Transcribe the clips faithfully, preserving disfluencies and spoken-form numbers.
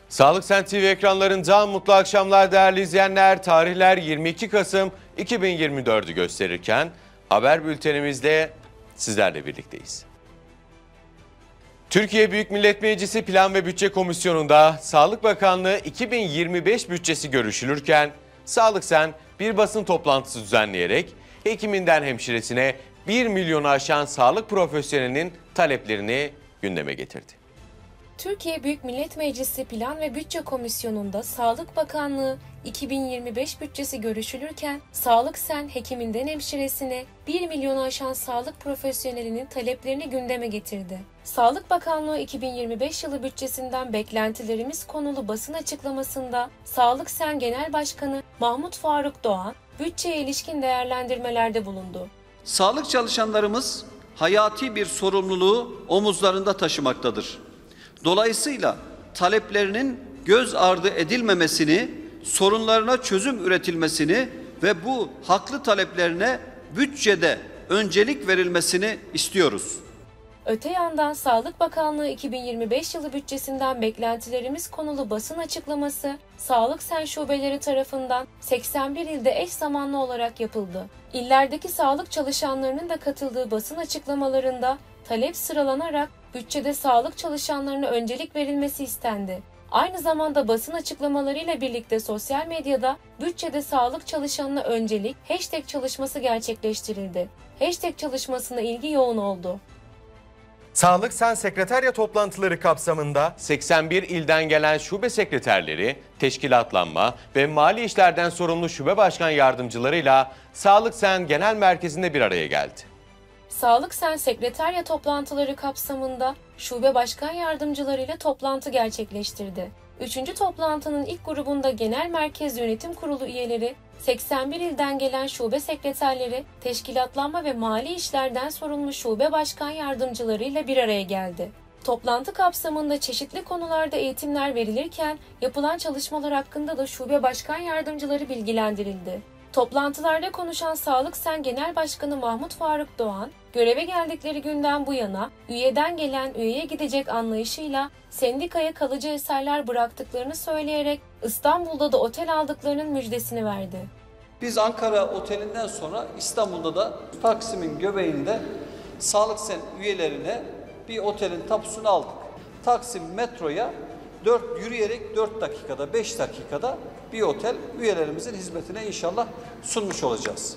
Sağlık Sen T V ekranlarında mutlu akşamlar değerli izleyenler. Tarihler yirmi iki Kasım iki bin yirmi dörd'ü gösterirken haber bültenimizde sizlerle birlikteyiz. Türkiye Büyük Millet Meclisi Plan ve Bütçe Komisyonu'nda Sağlık Bakanlığı iki bin yirmi beş bütçesi görüşülürken Sağlık Sen bir basın toplantısı düzenleyerek hekiminden hemşiresine bir milyonu aşan sağlık profesyonelinin taleplerini gündeme getirdi. Türkiye Büyük Millet Meclisi Plan ve Bütçe Komisyonu'nda Sağlık Bakanlığı iki bin yirmi beş bütçesi görüşülürken Sağlık Sen hekiminden hemşiresine bir milyonu aşan sağlık profesyonelinin taleplerini gündeme getirdi. Sağlık Bakanlığı iki bin yirmi beş yılı bütçesinden beklentilerimiz konulu basın açıklamasında Sağlık Sen Genel Başkanı Mahmut Faruk Doğan bütçeye ilişkin değerlendirmelerde bulundu. Sağlık çalışanlarımız hayati bir sorumluluğu omuzlarında taşımaktadır. Dolayısıyla taleplerinin göz ardı edilmemesini, sorunlarına çözüm üretilmesini ve bu haklı taleplerine bütçede öncelik verilmesini istiyoruz. Öte yandan Sağlık Bakanlığı iki bin yirmi beş yılı bütçesinden beklentilerimiz konulu basın açıklaması Sağlık Sen şubeleri tarafından seksen bir ilde eş zamanlı olarak yapıldı. İllerdeki sağlık çalışanlarının da katıldığı basın açıklamalarında talep sıralanarak bütçede sağlık çalışanlarına öncelik verilmesi istendi. Aynı zamanda basın açıklamalarıyla birlikte sosyal medyada bütçede sağlık çalışanına öncelik hashtag çalışması gerçekleştirildi. Hashtag çalışmasına ilgi yoğun oldu. Sağlık Sen sekreterya toplantıları kapsamında seksen bir ilden gelen şube sekreterleri, teşkilatlanma ve mali işlerden sorumlu şube başkan yardımcılarıyla Sağlık Sen Genel Merkezi'nde bir araya geldi. Sağlık Sen sekreterya toplantıları kapsamında şube başkan yardımcılarıyla toplantı gerçekleştirdi. Üçüncü toplantının ilk grubunda Genel Merkez Yönetim Kurulu üyeleri, seksen bir ilden gelen şube sekreterleri, teşkilatlanma ve mali işlerden sorumlu şube başkan yardımcılarıyla bir araya geldi. Toplantı kapsamında çeşitli konularda eğitimler verilirken yapılan çalışmalar hakkında da şube başkan yardımcıları bilgilendirildi. Toplantılarda konuşan Sağlık Sen Genel Başkanı Mahmut Faruk Doğan, göreve geldikleri günden bu yana üyeden gelen üyeye gidecek anlayışıyla sendikaya kalıcı eserler bıraktıklarını söyleyerek İstanbul'da da otel aldıklarının müjdesini verdi. Biz Ankara Oteli'nden sonra İstanbul'da da Taksim'in göbeğinde Sağlık Sen üyelerine bir otelin tapusunu aldık. Taksim metroya dört yürüyerek dört dakikada, beş dakikada bir otel üyelerimizin hizmetine inşallah sunmuş olacağız.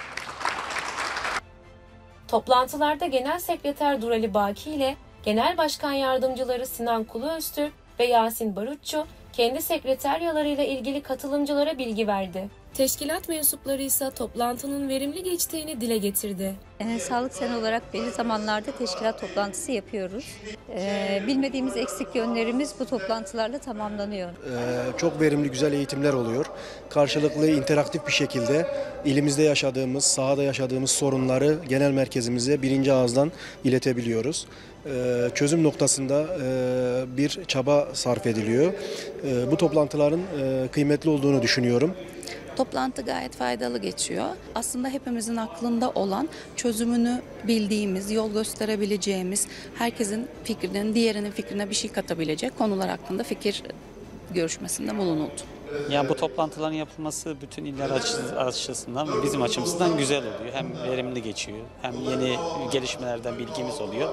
Toplantılarda Genel Sekreter Durali Baki ile Genel Başkan Yardımcıları Sinan Kuluöztürk ve Yasin Barutçu kendi sekreteryalarıyla ilgili katılımcılara bilgi verdi. Teşkilat mensupları ise toplantının verimli geçtiğini dile getirdi. Ee, Sağlık Sen olarak belli zamanlarda teşkilat toplantısı yapıyoruz. Ee, bilmediğimiz eksik yönlerimiz bu toplantılarla tamamlanıyor. Ee, çok verimli, güzel eğitimler oluyor. Karşılıklı, interaktif bir şekilde ilimizde yaşadığımız, sahada yaşadığımız sorunları genel merkezimize birinci ağızdan iletebiliyoruz. Ee, çözüm noktasında e, bir çaba sarf ediliyor. Ee, bu toplantıların e, kıymetli olduğunu düşünüyorum. Toplantı gayet faydalı geçiyor. Aslında hepimizin aklında olan, çözümünü bildiğimiz, yol gösterebileceğimiz, herkesin fikrinin diğerinin fikrine bir şey katabilecek konular hakkında fikir görüşmesinde bulunuldu. Yani bu toplantıların yapılması bütün iller açısından ve bizim açımızdan güzel oluyor. Hem verimli geçiyor, hem yeni gelişmelerden bilgimiz oluyor.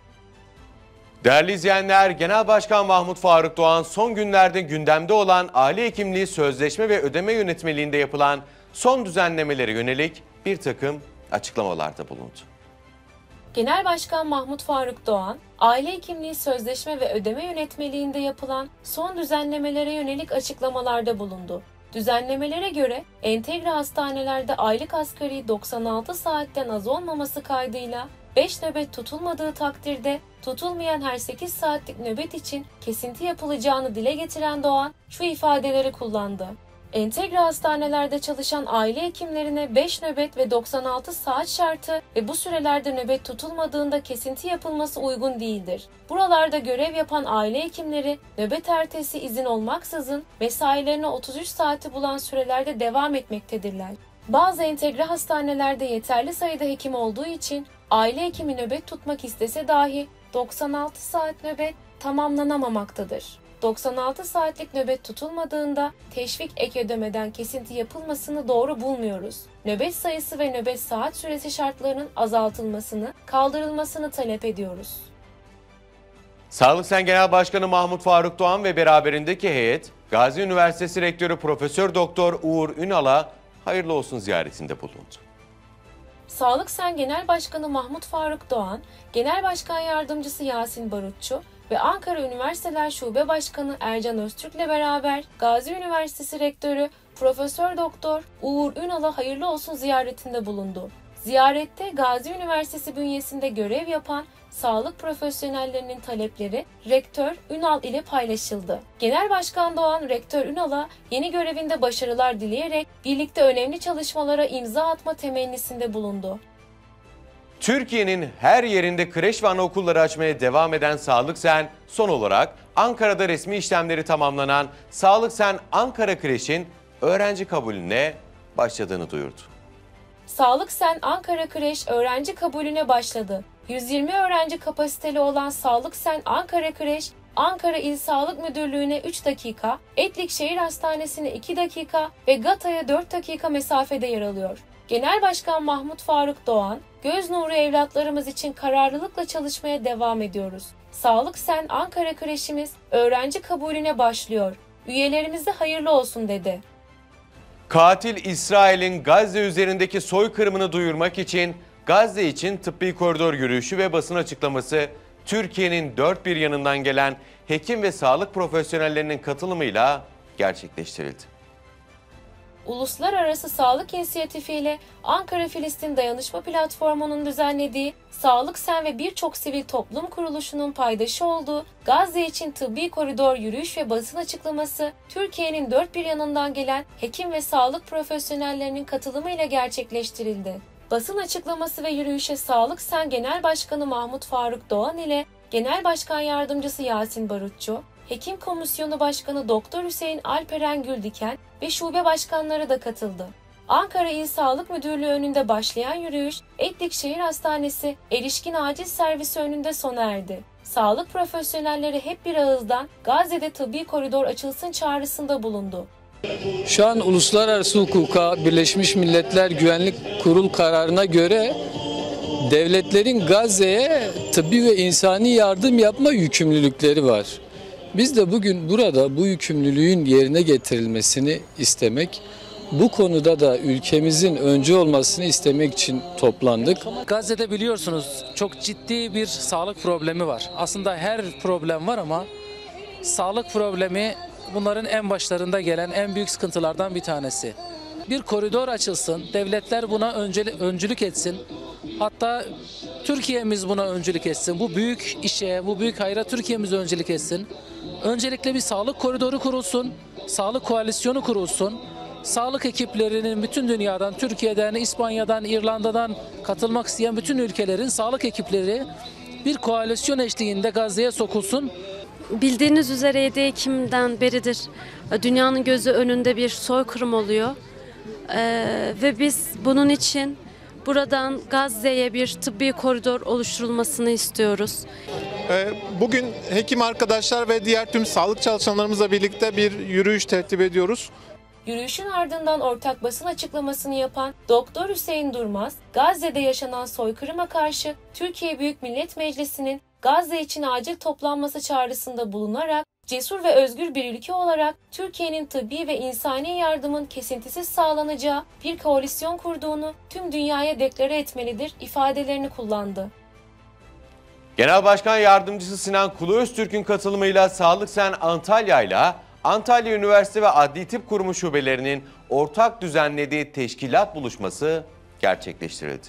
Değerli izleyenler, Genel Başkan Mahmut Faruk Doğan son günlerde gündemde olan aile hekimliği sözleşme ve ödeme yönetmeliğinde yapılan son düzenlemelere yönelik bir takım açıklamalarda bulundu. Genel Başkan Mahmut Faruk Doğan, aile hekimliği sözleşme ve ödeme yönetmeliğinde yapılan son düzenlemelere yönelik açıklamalarda bulundu. Düzenlemelere göre entegre hastanelerde aylık asgari doksan altı saatten az olmaması kaydıyla beş nöbet tutulmadığı takdirde tutulmayan her sekiz saatlik nöbet için kesinti yapılacağını dile getiren Doğan şu ifadeleri kullandı. Entegre hastanelerde çalışan aile hekimlerine beş nöbet ve doksan altı saat şartı ve bu sürelerde nöbet tutulmadığında kesinti yapılması uygun değildir. Buralarda görev yapan aile hekimleri nöbet ertesi izin olmaksızın mesailerine otuz üç saati bulan sürelerde devam etmektedirler. Bazı entegre hastanelerde yeterli sayıda hekim olduğu için aile hekimi nöbet tutmak istese dahi doksan altı saat nöbet tamamlanamamaktadır. doksan altı saatlik nöbet tutulmadığında teşvik ek ödemeden kesinti yapılmasını doğru bulmuyoruz. Nöbet sayısı ve nöbet saat süresi şartlarının azaltılmasını, kaldırılmasını talep ediyoruz. Sağlık Sen Genel Başkanı Mahmut Faruk Doğan ve beraberindeki heyet, Gazi Üniversitesi Rektörü Profesör Doktor Uğur Ünal'a hayırlı olsun ziyaretinde bulundu. Sağlık Sen Genel Başkanı Mahmut Faruk Doğan, Genel Başkan Yardımcısı Yasin Barutçu ve Ankara Üniversiteler Şube Başkanı Ercan Öztürk'le beraber Gazi Üniversitesi Rektörü Profesör Doktor Uğur Ünal'a hayırlı olsun ziyaretinde bulundu. Ziyarette Gazi Üniversitesi bünyesinde görev yapan sağlık profesyonellerinin talepleri Rektör Ünal ile paylaşıldı. Genel Başkan Doğan, Rektör Ünal'a yeni görevinde başarılar dileyerek birlikte önemli çalışmalara imza atma temennisinde bulundu. Türkiye'nin her yerinde kreş ve anaokulları açmaya devam eden Sağlık Sen, son olarak Ankara'da resmi işlemleri tamamlanan Sağlık Sen Ankara Kreş'in öğrenci kabulüne başladığını duyurdu. Sağlık Sen Ankara Kreş öğrenci kabulüne başladı. yüz yirmi öğrenci kapasiteli olan Sağlık Sen Ankara Kreş, Ankara İl Sağlık Müdürlüğü'ne üç dakika, Etlik Şehir Hastanesi'ne iki dakika ve GATA'ya dört dakika mesafede yer alıyor. Genel Başkan Mahmut Faruk Doğan, göz nuru evlatlarımız için kararlılıkla çalışmaya devam ediyoruz. Sağlık Sen Ankara Kreşimiz öğrenci kabulüne başlıyor. Üyelerimize hayırlı olsun dedi. Katil İsrail'in Gazze üzerindeki soykırımını duyurmak için Gazze için tıbbi koridor yürüyüşü ve basın açıklaması Türkiye'nin dört bir yanından gelen hekim ve sağlık profesyonellerinin katılımıyla gerçekleştirildi. Uluslararası Sağlık İnisiyatifi ile Ankara Filistin Dayanışma Platformu'nun düzenlediği Sağlık Sen ve birçok sivil toplum kuruluşunun paydaşı olduğu Gazze için tıbbi koridor yürüyüş ve basın açıklaması Türkiye'nin dört bir yanından gelen hekim ve sağlık profesyonellerinin katılımıyla gerçekleştirildi. Basın açıklaması ve yürüyüşe Sağlık Sen Genel Başkanı Mahmut Faruk Doğan ile Genel Başkan Yardımcısı Yasin Barutçu, Hekim Komisyonu Başkanı Doktor Hüseyin Alperen Güldiken ve şube başkanları da katıldı. Ankara İl Sağlık Müdürlüğü önünde başlayan yürüyüş, Etlik Şehir Hastanesi Erişkin Acil Servisi önünde sona erdi. Sağlık profesyonelleri hep bir ağızdan Gazze'de tıbbi koridor açılsın çağrısında bulundu. Şu an uluslararası hukuka, Birleşmiş Milletler Güvenlik Kurulu kararına göre devletlerin Gazze'ye tıbbi ve insani yardım yapma yükümlülükleri var. Biz de bugün burada bu yükümlülüğün yerine getirilmesini istemek, bu konuda da ülkemizin öncü olmasını istemek için toplandık. Gazze'de biliyorsunuz çok ciddi bir sağlık problemi var. Aslında her problem var ama sağlık problemi bunların en başlarında gelen en büyük sıkıntılardan bir tanesi. Bir koridor açılsın, devletler buna öncülük etsin. Hatta Türkiye'miz buna öncülük etsin. Bu büyük işe, bu büyük hayra Türkiye'miz öncülük etsin. Öncelikle bir sağlık koridoru kurulsun, sağlık koalisyonu kurulsun. Sağlık ekiplerinin bütün dünyadan, Türkiye'den, İspanya'dan, İrlanda'dan katılmak isteyen bütün ülkelerin sağlık ekipleri bir koalisyon eşliğinde Gazze'ye sokulsun. Bildiğiniz üzere yedi Ekim'den beridir dünyanın gözü önünde bir soykırım oluyor. Ee, ve biz bunun için buradan Gazze'ye bir tıbbi koridor oluşturulmasını istiyoruz. Bugün hekim arkadaşlar ve diğer tüm sağlık çalışanlarımızla birlikte bir yürüyüş tertip ediyoruz. Yürüyüşün ardından ortak basın açıklamasını yapan Doktor Hüseyin Durmaz, Gazze'de yaşanan soykırıma karşı Türkiye Büyük Millet Meclisi'nin Gazze için acil toplanması çağrısında bulunarak cesur ve özgür bir ülke olarak Türkiye'nin tıbbi ve insani yardımın kesintisiz sağlanacağı bir koalisyon kurduğunu tüm dünyaya deklare etmelidir ifadelerini kullandı. Genel Başkan Yardımcısı Sinan Kulu Öztürk'ün katılımıyla Sağlık Sen Antalya ile Antalya Üniversite ve Adli Tıp Kurumu şubelerinin ortak düzenlediği teşkilat buluşması gerçekleştirildi.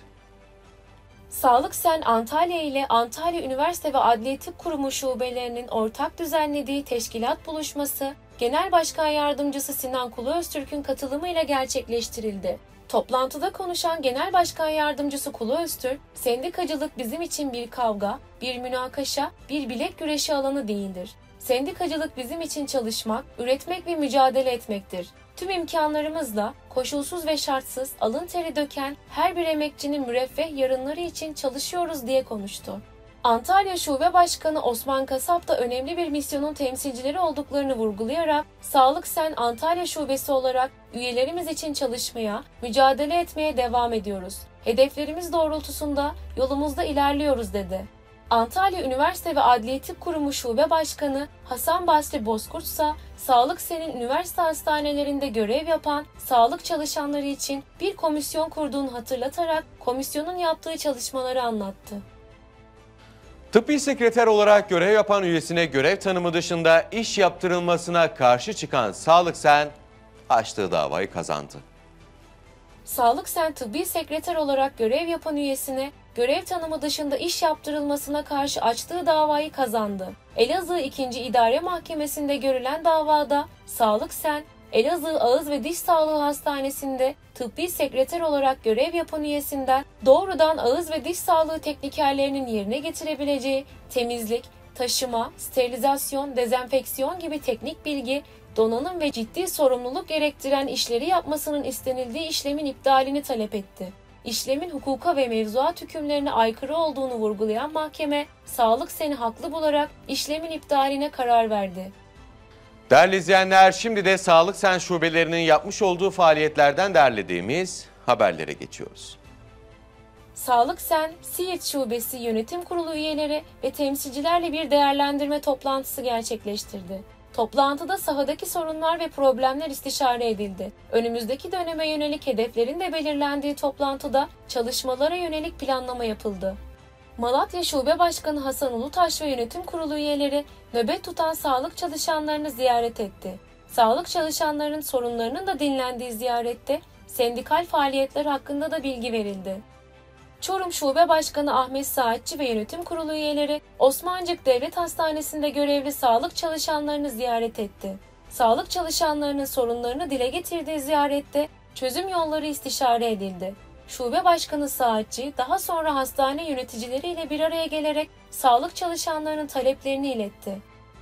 Sağlık Sen Antalya ile Antalya Üniversite ve Adli Tıp Kurumu şubelerinin ortak düzenlediği teşkilat buluşması, Genel Başkan Yardımcısı Sinan Kulu Öztürk'ün katılımıyla gerçekleştirildi. Toplantıda konuşan Genel Başkan Yardımcısı Kulu Öztürk, sendikacılık bizim için bir kavga, bir münakaşa, bir bilek güreşi alanı değildir. Sendikacılık bizim için çalışmak, üretmek ve mücadele etmektir. Tüm imkanlarımızla, koşulsuz ve şartsız alın teri döken her bir emekçinin müreffeh yarınları için çalışıyoruz diye konuştu. Antalya Şube Başkanı Osman Kasap da önemli bir misyonun temsilcileri olduklarını vurgulayarak, Sağlık Sen Antalya Şubesi olarak üyelerimiz için çalışmaya, mücadele etmeye devam ediyoruz. Hedeflerimiz doğrultusunda yolumuzda ilerliyoruz dedi. Antalya Üniversite ve Adliye Tıp Kurumu Şube Başkanı Hasan Basri Bozkurt ise Sağlık Sen'in üniversite hastanelerinde görev yapan sağlık çalışanları için bir komisyon kurduğunu hatırlatarak komisyonun yaptığı çalışmaları anlattı. Tıbbi sekreter olarak görev yapan üyesine görev tanımı dışında iş yaptırılmasına karşı çıkan Sağlık Sen açtığı davayı kazandı. Sağlık Sen tıbbi sekreter olarak görev yapan üyesine görev tanımı dışında iş yaptırılmasına karşı açtığı davayı kazandı. Elazığ ikinci İdare Mahkemesi'nde görülen davada Sağlık Sen, Elazığ Ağız ve Diş Sağlığı Hastanesi'nde tıbbi sekreter olarak görev yapan üyesinden doğrudan ağız ve diş sağlığı teknikerlerinin yerine getirebileceği temizlik, taşıma, sterilizasyon, dezenfeksiyon gibi teknik bilgi, donanım ve ciddi sorumluluk gerektiren işleri yapmasının istenildiği işlemin iptalini talep etti. İşlemin hukuka ve mevzuat hükümlerine aykırı olduğunu vurgulayan mahkeme, Sağlık Sen'i haklı bularak işlemin iptaline karar verdi. Değerli izleyenler, şimdi de Sağlık Sen şubelerinin yapmış olduğu faaliyetlerden derlediğimiz haberlere geçiyoruz. Sağlık Sen, Siirt Şubesi Yönetim Kurulu üyeleri ve temsilcilerle bir değerlendirme toplantısı gerçekleştirdi. Toplantıda sahadaki sorunlar ve problemler istişare edildi. Önümüzdeki döneme yönelik hedeflerin de belirlendiği toplantıda çalışmalara yönelik planlama yapıldı. Malatya Şube Başkanı Hasan Ulutaş ve Yönetim Kurulu üyeleri nöbet tutan sağlık çalışanlarını ziyaret etti. Sağlık çalışanlarının sorunlarının da dinlendiği ziyarette sendikal faaliyetler hakkında da bilgi verildi. Çorum Şube Başkanı Ahmet Saatçi ve Yönetim Kurulu üyeleri Osmancık Devlet Hastanesi'nde görevli sağlık çalışanlarını ziyaret etti. Sağlık çalışanlarının sorunlarını dile getirdiği ziyarette çözüm yolları istişare edildi. Şube Başkanı Saatçi daha sonra hastane yöneticileriyle bir araya gelerek sağlık çalışanlarının taleplerini iletti.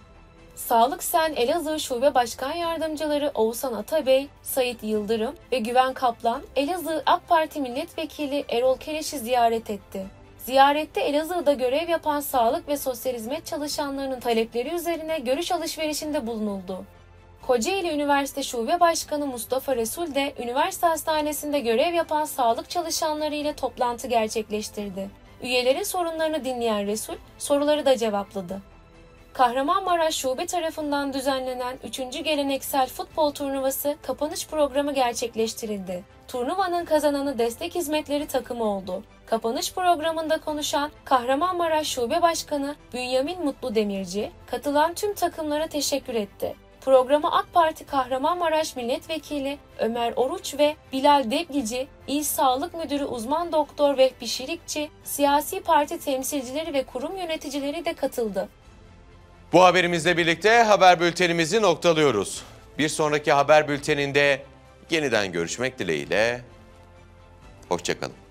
Sağlık Sen Elazığ Şube Başkan Yardımcıları Oğuzhan Atabey, Sait Yıldırım ve Güven Kaplan, Elazığ AK Parti Milletvekili Erol Keleş'i ziyaret etti. Ziyarette Elazığ'da görev yapan sağlık ve sosyal hizmet çalışanlarının talepleri üzerine görüş alışverişinde bulunuldu. Kocaeli Üniversite Şube Başkanı Mustafa Resul de üniversite hastanesinde görev yapan sağlık çalışanları ile toplantı gerçekleştirdi. Üyelerin sorunlarını dinleyen Resul, soruları da cevapladı. Kahramanmaraş Şube tarafından düzenlenen üçüncü geleneksel futbol turnuvası kapanış programı gerçekleştirildi. Turnuvanın kazananı Destek Hizmetleri takımı oldu. Kapanış programında konuşan Kahramanmaraş Şube Başkanı Bünyamin Mutlu Demirci, katılan tüm takımlara teşekkür etti. Programa AK Parti Kahramanmaraş Milletvekili Ömer Oruç ve Bilal Deblici, İl Sağlık Müdürü Uzman Doktor Vehbi Şirikçi, siyasi parti temsilcileri ve kurum yöneticileri de katıldı. Bu haberimizle birlikte haber bültenimizi noktalıyoruz. Bir sonraki haber bülteninde yeniden görüşmek dileğiyle. Hoşça kalın.